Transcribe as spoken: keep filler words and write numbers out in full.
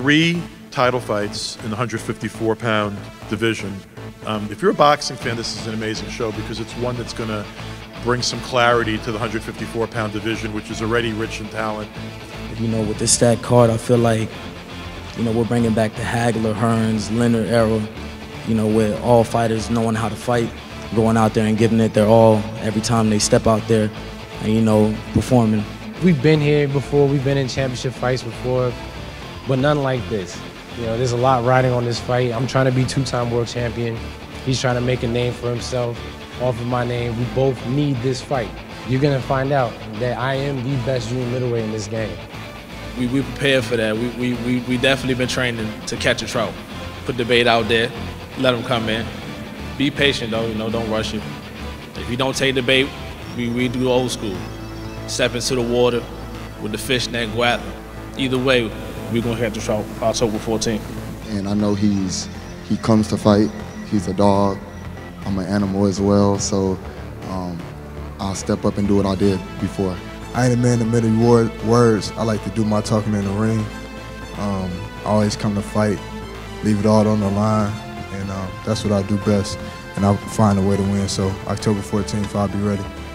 three title fights in the one fifty-four pound division. Um, if you're a boxing fan, this is an amazing show because it's one that's going to bring some clarity to the one fifty-four pound division, which is already rich in talent. You know, with this stacked card, I feel like, you know, we're bringing back the Hagler, Hearns, Leonard era, you know, with all fighters knowing how to fight, going out there and giving it their all every time they step out there and, you know, performing. We've been here before, we've been in championship fights before, but none like this. You know, there's a lot riding on this fight. I'm trying to be two-time world champion. He's trying to make a name for himself off of my name. We both need this fight. You're gonna find out that I am the best junior middleweight in this game. We, we prepared for that. We, we, we, we definitely been training to catch a trout. Put the bait out there, let them come in. Be patient though, you know, don't rush it. If you don't take the bait, we, we do old school. Step into the water with the fishnet, grab. Either way, we're gonna catch the trout October fourteenth. And I know he's, he comes to fight. He's a dog. I'm an animal as well, so um, I'll step up and do what I did before. I ain't a man of many words. I like to do my talking in the ring. Um, I always come to fight, leave it all on the line, and uh, that's what I do best. And I'll find a way to win, so October fourteenth, I'll be ready.